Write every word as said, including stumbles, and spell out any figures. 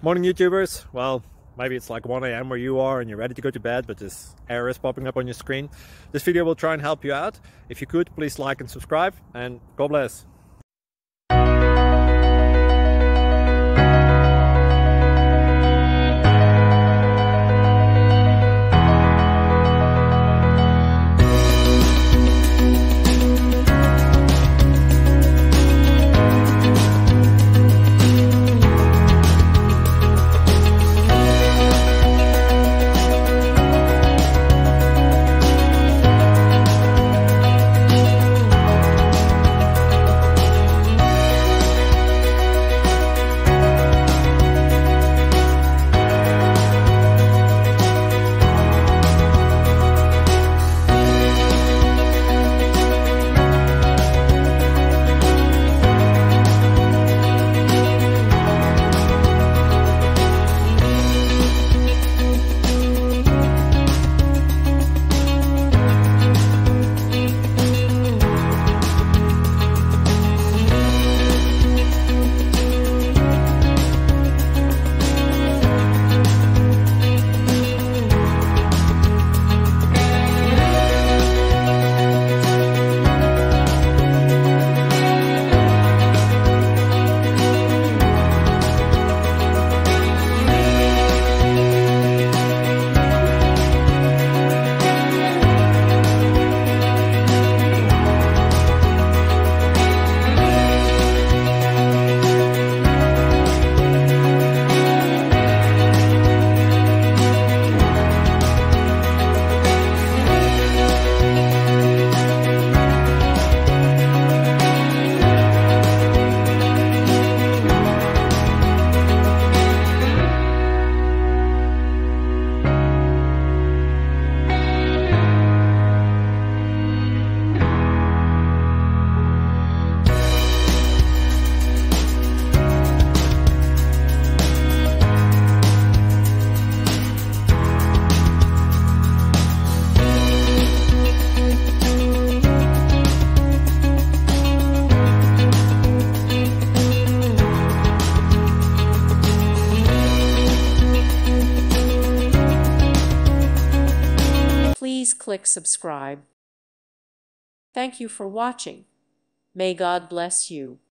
Morning YouTubers. Well, maybe it's like one A M where you are and you're ready to go to bed, but this error is popping up on your screen. This video will try and help you out. If you could, please like and subscribe, and God bless. Please click subscribe. Thank you for watching. May God bless you.